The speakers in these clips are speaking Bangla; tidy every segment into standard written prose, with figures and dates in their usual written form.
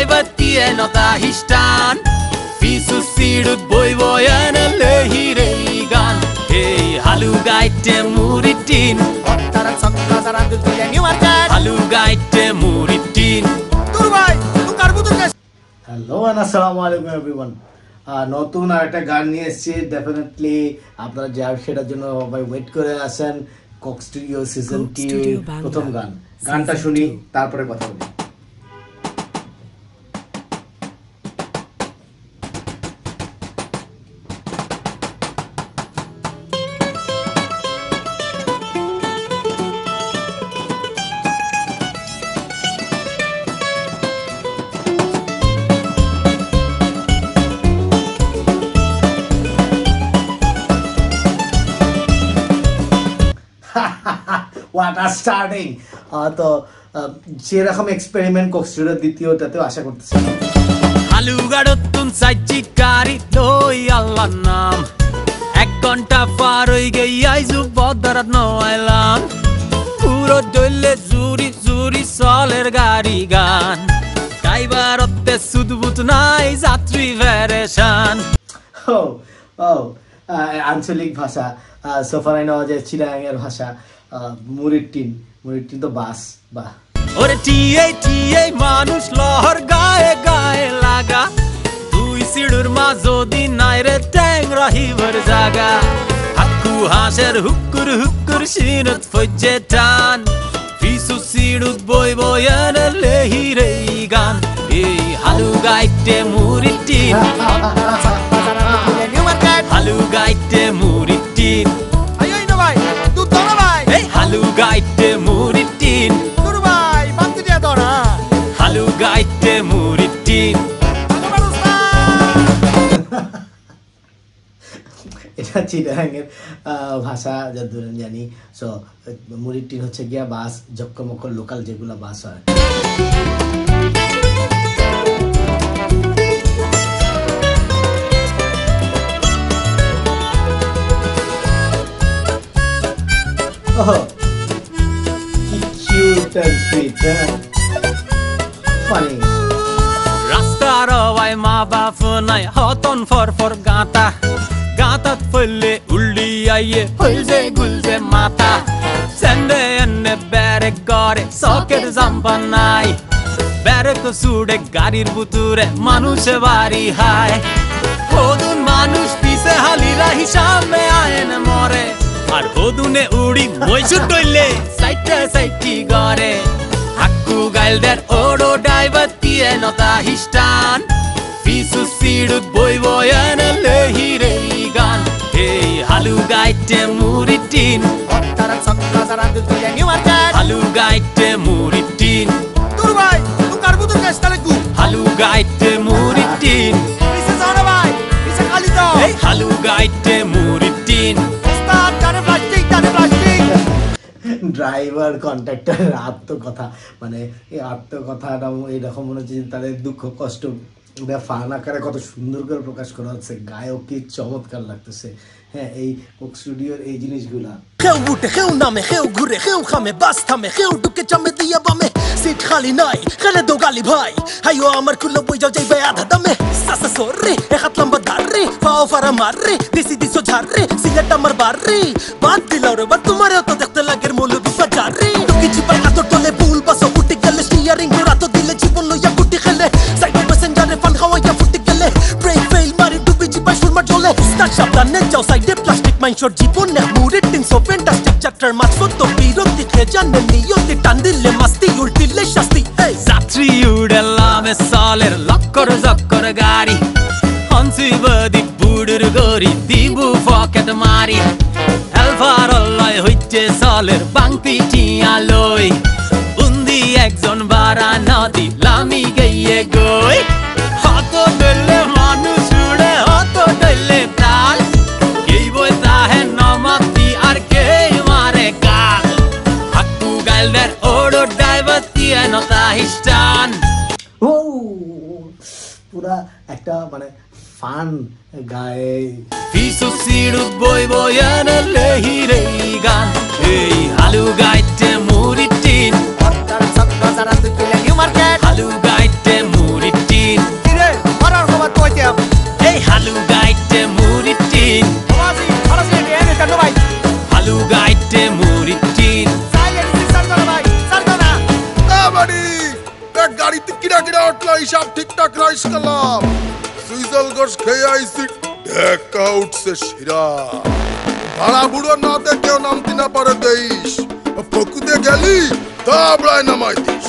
driver tie nota histan Fisu sidut boy boyana lehireigan Hey halu gaite muritin Tara sakka tara dulya new market halu gaite muritin তোর ভাই তুই কারবুতুর কাছে হ্যালো এন্ড আসসালামু আলাইকুম এভরিওয়ান নতুন আরেকটা গান নিয়ে এসেছি ডেফিনেটলি আপনারা যে সেটার জন্য ভাই ওয়েট করে আছেন কক স্টুডিও সিজন 2 প্রথম গানটা শুনি তারপরে কথা বলি What a starting! তো সেরকম এক্সপেরিমেন্ট কক স্টুডিওর দ্বিতীয়টাতেও আশা করতেছি হালু গাড়তুন সাইচি কারি লই আল্লাহ নাম এক ঘন্টা পার হই গই আইজু বদরাত নয়লাম পুরো দলে জুরি জুরি সলের গাড়ি গান কাইবারতে সুদবুত নাই যাত্রী ভেরেশান আঞ্চলিক ভাষা সোফারাই নেওয়া যায় চিরাঙের ভাষা মুরির টিন তো বাস বা ওরে টিয়ে টিয়ে মানুষ লহর গায়ে গায়ে লাগা দুই সিড়ুর মা যদি নাই রে ট্যাং রহিবর জাগা হাক্কু হাসের হুক্কুর হুক্কুর সিনত ফজ্জে টান ফিসু সিড়ুত বই বয়ান লেহি রে গান এই হালু গাইতে মুরির টিন হালু গাইতে মুরির টিন আইই না ভাই তুই তো না ভাই এই হালু গাইতে মুরির টিন তোর ভাই বাদ দিয়া ধরা হালু গাইতে মুরির টিন এটা চিরাঙের ভাষা যতদূর জানি সো মুরির টিন হচ্ছে গিয়া বাস জক্কমক্কর লোকাল যেগুলো বাস হয় Oh, cute and sweet, huh? Funny. রাস্তার ওয়াই মা বাপ নাই হতন ফর ফর গাতা গাতাত ফলে উল্লি আইয়ে হইজে গুলজে মাতা সেন্ডে এনে বেরে করে সকের জাম্পা নাই বেরে তো সুড়ে গাড়ির বুতুরে মানুষে বাড়ি হায় হদুন মানুষ পিছে হালিরা হিসাবে আয়েন মরে আর হদুনে উড়ি মইসু টইলে সাইটে সাইটি গরে হাক্কু গাইলদের ওড়ো driver tie nota histan Fisu sidut boy boyan lehire gan Hey halu gaite muritin Tara sakka tara dulya new market halu gaite muritin তোর ভাই তুই কারবুতুর কাছে তাহলে গু halu gaite muritin পিছে যাও না ভাই পিছে খালি দাও Hey halu gaite muritin start করে প্লাস্টিক ড্রাইভার কন্ট্রাক্টর আত্মকথা মানে এই আত্মকথাটা এইরকম মনে হচ্ছে তাদের দুঃখ কষ্ট ফান আকারে কত সুন্দর করে প্রকাশ করা হচ্ছে গায়ক কি চমৎকার লাগতেছে হ্যাঁ এই কক স্টুডিওর এই জিনিসগুলা কেউ উঠে কেউ নামে কেউ ঘুরে কেউ খামে বাস থামে কেউ ঢুকে চামে দিয়া বামে সিট খালি নাই খেলে দো গালি ভাই হাইও আমার খুললো বই যাও যাইবে আধা দামে সাসা সররে এক হাত লম্বা ধারে পাও ফারা মাররে দিছি দিছো ঝাড়রে সিলেট আমার বাড়রে বাদ দিলাও রে বাদ তোমারও তো দেখতে লাগের মৌলবি বাজারে টুকি চিপার কাতর তলে ভুল বাসো উঠে গেলে স্টিয়ারিং ঘোরা তো দিলে জীবন লইয়া গুটি খেলে সাইডে প্যাসেঞ্জারে ফান খাওয়াইয়া ফুটে গেলে ব্রেক ফেল মারি ডুবি চিপাই সুরমা জ্বলে স্টার্ট সাবধানে যাও সাইডে প্লাস্টিক মাইনশোর জীবনে মুরির টিন সো ফ্যান্টাস্টিক চ্যাপ্টার মাঝপথ তো বিরক্তি খেয়ে জানে নিয়তি টান দিলে মাস্তি উল্টিলে শাস্তি যাত্রী উড়েলাম সলের লক্কর জক্কর গাড়ি হনসি বদি বুড়ুর গরি দিবু পকেট মারি এলফার লয় হইছে সলের বাংতি টিয়া লই বুন্দি একজন বারা নদী লামি গইয়ে গই হত দলে মানুষ উড়ে হত দলে তাল কেই বই তাহে নমাতি আর কে মারে গাল হাক্কু গাইলদের ওড়ো ড্রাইভার tie nota histan ও পুরা একটা মানে ফান গায়ে Fisu sidut boy boyan lehire gan Hey halu gaite muritin Tara sakka tara dulya new market halu gaite muritin কিরা উঠলো হিসাব ঠিকঠাক রাইস কালাম সুইজল গোস খেয়ে আইছি দেখা উঠছে শিরা ভাড়া বুড়ো না দেখেও নামতে না পারে দেইস ফকুতে গেলি দাবড়ায় নামাই দিস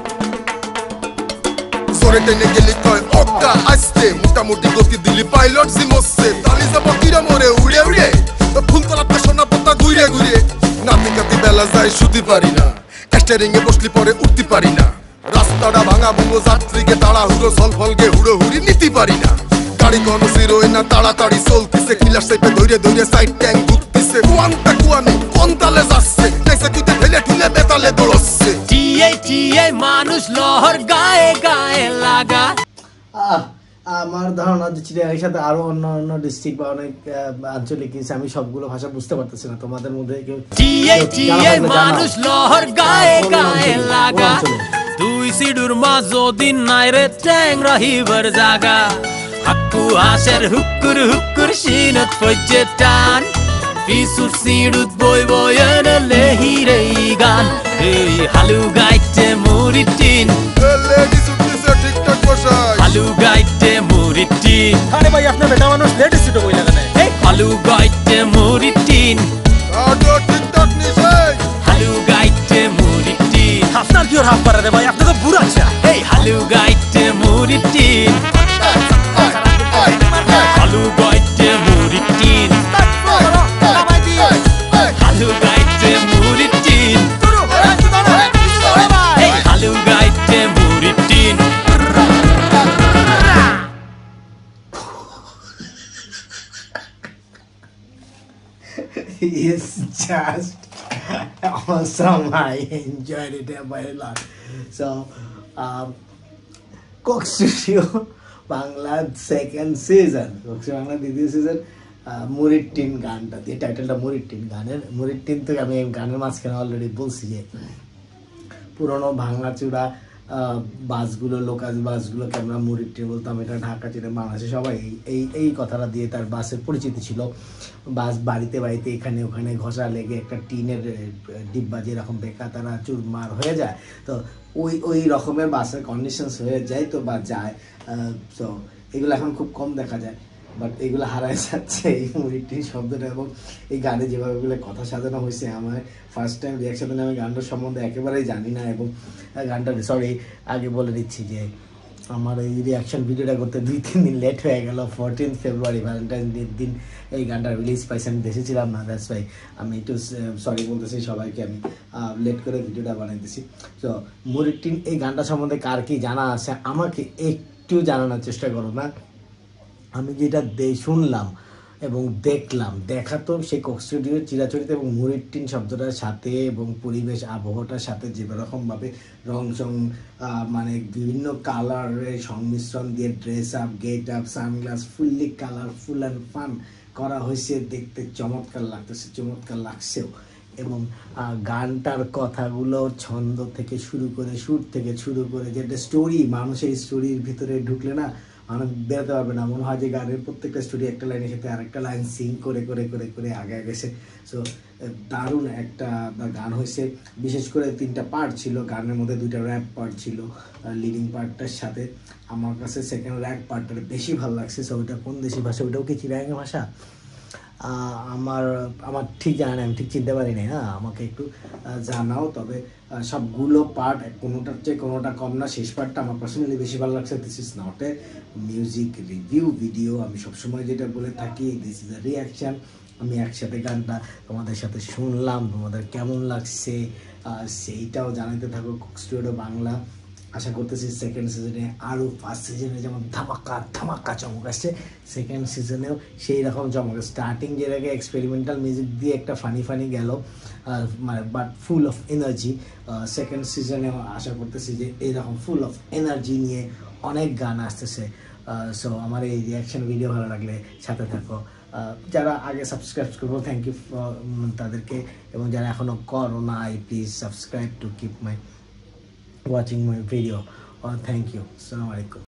জোরে টেনে গেলি কয় অক্কা আসতে মোটামুটি গতি দিলি পাইলট জিমসে তালি যাব কিরা মরে উড়ে উড়ে ফুলতলাতে সোনা পাতা ঘুরে ঘুরে নাতি কাতি বেলা যায় শুতে পারি না স্টিয়ারিং এ বসলি পরে উঠতে পারি না রাস্তাটা ভাঙা ভুঙ্গো যাত্রীকে তাড়া হুড়ো সলফলকে হুড়ো হুড়ি নিতে পারি না গাড়ি কোনো সিরোয় না তাড়াতাড়ি চলতিছে কিলার সাইপে ধরে ধরে সাইড ট্যাঙ্ক ঘুরতিছে কুয়ানটা কুয়ানে কোন তালে যাচ্ছে নাইসে কুইতে ঠেলে ঠুলে বেতালে দৌড়চ্ছে টিএ মানুষ লহর গায়ে গায়ে লাগা। আমার ধারণা যে চিড়িয়াখানার সাথে আরো অন্য অন্য ডিস্ট্রিক্ট বা অনেক আঞ্চলিক কিছু আমি সবগুলো ভাষা বুঝতে পারতেছি না তোমাদের মধ্যে কেউ টিএ মানুষ লহর গায়ে গায়ে লাগা দুই সিডুর মাঝো দিন নাই রে ট্যাং রহিবার জাগা হাক্কু হাসের হুক্কুর হুক্কুর সিনত ফইছে টান পিসুর সিডুত বই বয়েন লেহি রে গান এই হালু গাইতে মুড়ি টিন লেডিস উঠতেছে ঠিকঠাক বসাই হালু গাইতে মুড়ি টিন আরে ভাই আপনার বেটা মানুষ লেডিস সিটে বই লাগা নাই এই হালু গাইতে মুড়ি টিন আডো ঠিকঠাক নিছে হালু গাইতে মুড়ি টিন আপনার কি ওর হাফ পারে রে ভাই আপনি তো বুড়া আচ্ছা এই হালু গাইতে মুড়ি টিন হালু গাইতে মুড়ি টিন হালু গাইতে মুড়ি টিন এই হালু গাইতে মুড়ি tin It's just awesome. I enjoyed it very lot. So, Coke Studio Bangla second season. Coke Studio Bangla দ্বিতীয় সিজন মুরির টিন গানটা এই টাইটেলটা মুরির টিন গানের মুরির টিন তো আমি গানের মাঝখানে অলরেডি বলছি যে পুরোনো ভাঙাচুরা বাসগুলো লোকাল বাসগুলোকে আমরা মুরির টিন বলতাম এটা ঢাকা চিনে বাংলাদেশে সবাই এই কথাটা দিয়ে তার বাসের পরিচিতি ছিল বাস বাড়িতে বাড়িতে এখানে ওখানে ঘষা লেগে একটা টিনের ডিব্বা যেরকম বেকা তারা চুরমার হয়ে যায় তো ওই রকমের বাসের কন্ডিশনস হয়ে যায় তো বা যায় তো এগুলো এখন খুব কম দেখা যায় বাট এগুলো হারায় যাচ্ছে এই মুরির টিন শব্দটা এবং এই গানে যেভাবে এগুলো কথা সাজানো হয়েছে আমার ফার্স্ট টাইম রিয়াকশন আমি গানটার সম্বন্ধে একেবারেই জানি না এবং গানটা সরি আগে বলে দিচ্ছি যে আমার এই রিয়াকশন ভিডিওটা করতে 2-3 দিন লেট হয়ে গেল 14 ফেব্রুয়ারি ভ্যালেন্টাইন ডের দিন এই গানটা রিলিজ পাইছে আমি দেশে ছিলাম না দ্যাটস ওয়াই আমি একটু সরি বলতেছি সবাইকে আমি লেট করে ভিডিওটা বানাইতেছি তো মুরির টিন এই গানটা সম্বন্ধে কার কি জানা আছে আমাকে একটু জানানোর চেষ্টা করো না আমি যেটা শুনলাম এবং দেখলাম দেখা তো সেই কোক স্টুডিওর চিরাচরিত এবং মুরির টিন শব্দটার সাথে এবং পরিবেশ আবহাওয়াটার সাথে যেরকমভাবে রং চং মানে বিভিন্ন কালারের সংমিশ্রণ দিয়ে dress up get up sunglass fully colourful and fun করা হয়েছে দেখতে চমৎকার লাগতেছে চমৎকার লাগছেও এবং গানটার কথাগুলো ছন্দ থেকে শুরু করে সুর থেকে শুরু করে যেটা স্টোরি মানুষের স্টোরির ভিতরে ঢুকলে না মানুষ বেরোতে পারবে না মনে হয় যে গানের প্রত্যেকটা স্টোরি একটা লাইনের সাথে আরেকটা লাইন সিং করে করে করে করে আগে গেছে সো দারুণ একটা গান হয়েছে বিশেষ করে 3টা পার্ট ছিল গানের মধ্যে 2টা র্যাপ পার্ট ছিল লিডিং পার্টটার সাথে আমার কাছে সেকেন্ড র্যাপ পার্টটা বেশি ভালো লাগছে সো ওটা কোন দেশি ভাষা ওটাও কি চিরাঙ্গা ভাষা আমার ঠিক জানা নেই আমি ঠিক চিনতে পারি না হ্যাঁ আমাকে একটু জানাও তবে সবগুলো পার্ট কোনোটার চেয়ে কোনোটা কম না শেষ পার্টটা আমার পার্সোনালি বেশি ভালো লাগছে this is not a music review video আমি সবসময় যেটা বলে থাকি দিস ইজ এ রিয়াকশান আমি একসাথে গানটা তোমাদের সাথে শুনলাম তোমাদের কেমন লাগছে সেইটাও জানাতে থাকো কোক স্টুডিও বাংলা আশা করতেছি সেকেন্ড সিজনে আরও ফার্স্ট সিজনে যেমন ধামাকা চমক আসছে সেকেন্ড সিজনেও সেই রকম চমক স্টার্টিং যেটাকে এক্সপেরিমেন্টাল মিউজিক দিয়ে একটা ফানি গেল মানে but full of energy second সিজনেও আশা করতেছি যে এইরকম ফুল অফ এনার্জি নিয়ে অনেক গান আসতেছে সো আমার এই রিয়াকশন ভিডিও ভালো লাগলে সাথে থাকো যারা আগে সাবস্ক্রাইব করবো থ্যাংক ইউ তাদেরকে এবং যারা এখনও করো না please subscribe to keep my watching my video thank you assalamu alaikum